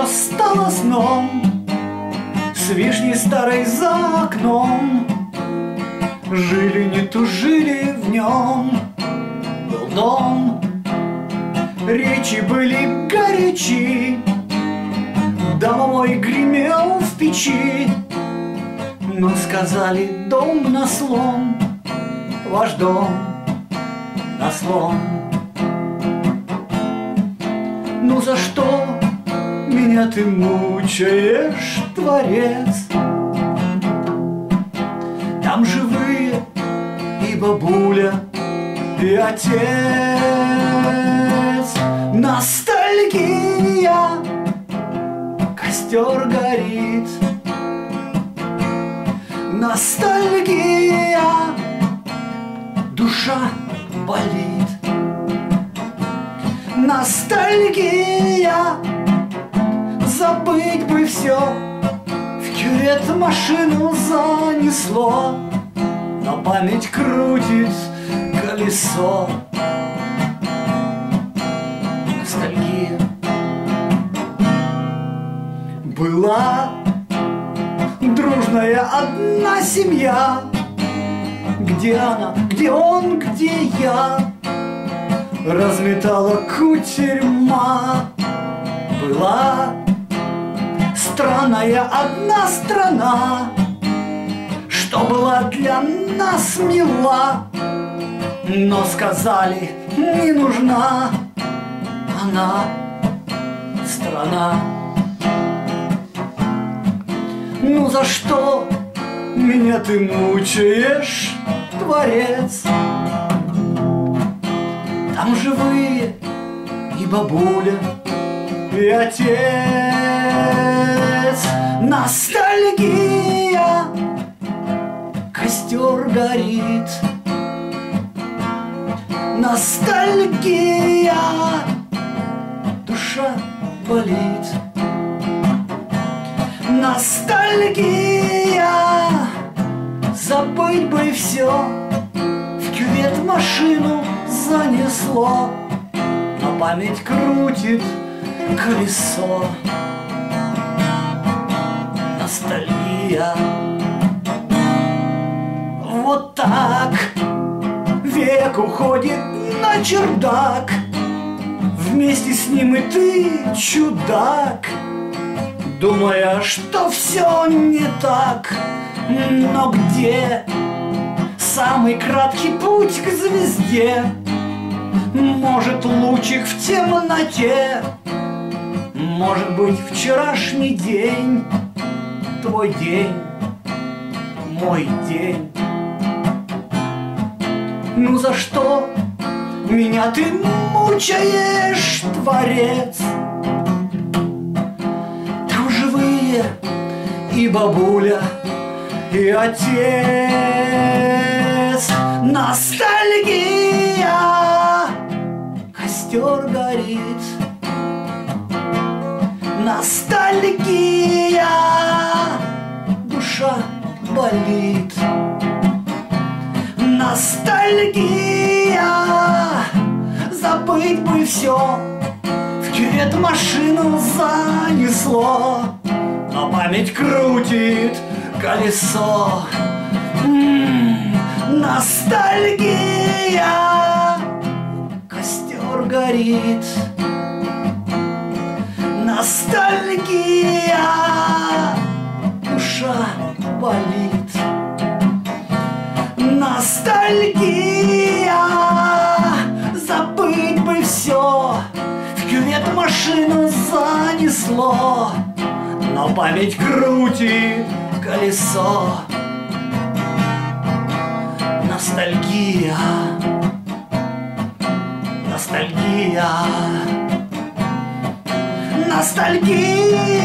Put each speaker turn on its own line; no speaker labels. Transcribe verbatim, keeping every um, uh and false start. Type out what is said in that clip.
стало сном, с вишней старой за окном. Жили, не тужили в нем, был дом. Речи были горячи, домовой гремел в печи. Но сказали: дом на слом, ваш дом на слом. Ну за что меня ты мучаешь, Творец? Там живые и бабуля, и отец. Ностальгия, костер горит. Ностальгия, душа болит. Ностальгия, забыть бы все, в кювет машину занесло, но память крутит колесо. Ностальгия. Была дружная одна семья. Где она, где он, где я? Разметала кутерьма. Была странная одна страна, что была для нас мила, но сказали: не нужна она, страна. Ну за что меня ты мучаешь, Творец? Там живые и бабуля, и отец. Ностальгия, костер горит. Ностальгия, душа болит. Ностальгия, забыть бы все, в кювет машину занесло, но память крутит колесо. Ностальгия. Вот так век уходит на чердак, вместе с ним и ты, чудак, думая, что все не так. Но где самый краткий путь к звезде? Может, лучик в темноте? Может быть, вчерашний день, твой день, мой день. Ну за что меня ты мучаешь, Творец? Там живые и бабуля, и отец. Ностальгия, костер горит. Ностальгия, душа болит. Ностальгия, забыть бы все, в кювет машину занесло, но память крутит колесо. М-м, ностальгия, костер горит. Ностальгия, душа болит. Ностальгия, забыть бы все, в кювет машину занесло, но память крутит колесо. Ностальгия, ностальгия, ностальгия.